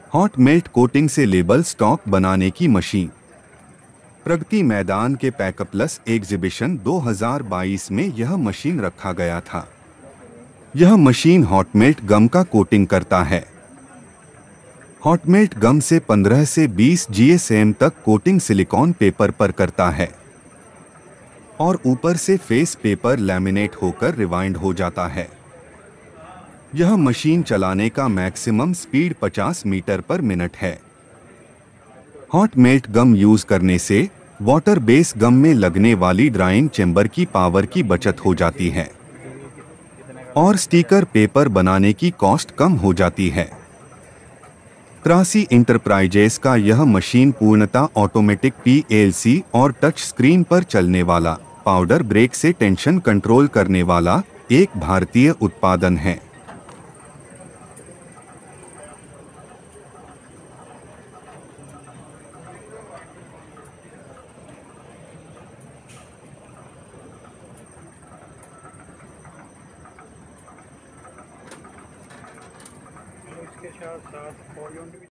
Hot melt coating से label stock बनाने की मशीन। प्रगति मैदान के पैकप्लस एग्जीबिशन 2022 में यह मशीन रखा गया था। यह मशीन हॉट मेल्ट गम का कोटिंग करता है। हॉट मेल्ट गम से 15 से 20 जीएसएम तक कोटिंग सिलिकॉन पेपर पर करता है और ऊपर से फेस पेपर लैमिनेट होकर रिवाइंड हो जाता है। यह मशीन चलाने का मैक्सिमम स्पीड 50 मीटर पर मिनट है। हॉट मेल्ट गम यूज करने से वाटर बेस गम में लगने वाली ड्राइंग चेंबर की पावर की बचत हो जाती है और स्टिकर पेपर बनाने की कॉस्ट कम हो जाती है। क्रासी इंटरप्राइजेस का यह मशीन पूर्णतः ऑटोमेटिक पीएलसी और टच स्क्रीन पर चलने वाला, पाउडर ब्रेक से टेंशन कंट्रोल करने वाला एक भारतीय उत्पादन है। इसके साथ साथ वॉल्यूम भी